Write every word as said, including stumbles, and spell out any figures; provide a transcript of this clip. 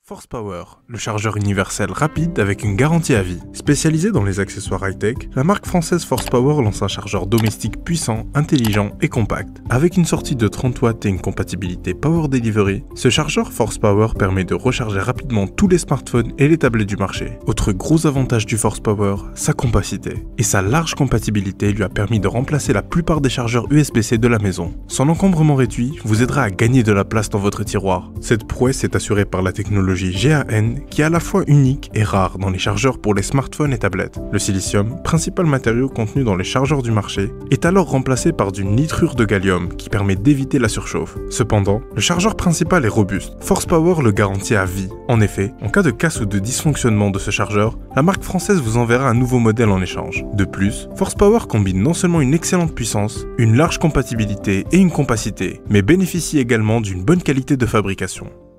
Force Power, le chargeur universel rapide avec une garantie à vie. Spécialisé dans les accessoires high-tech, la marque française Force Power lance un chargeur domestique puissant, intelligent et compact. Avec une sortie de trente watts et une compatibilité Power Delivery, ce chargeur Force Power permet de recharger rapidement tous les smartphones et les tablettes du marché. Autre gros avantage du Force Power, sa compacité. Et sa large compatibilité lui a permis de remplacer la plupart des chargeurs U S B C de la maison. Son encombrement réduit vous aidera à gagner de la place dans votre tiroir. Cette prouesse est assurée par la technologie G A N qui est à la fois unique et rare dans les chargeurs pour les smartphones et tablettes. Le silicium, principal matériau contenu dans les chargeurs du marché, est alors remplacé par du nitrure de gallium qui permet d'éviter la surchauffe. Cependant, le chargeur principal est robuste. Force Power le garantit à vie. En effet, en cas de casse ou de dysfonctionnement de ce chargeur, la marque française vous enverra un nouveau modèle en échange. De plus, Force Power combine non seulement une excellente puissance, une large compatibilité et une compacité, mais bénéficie également d'une bonne qualité de fabrication.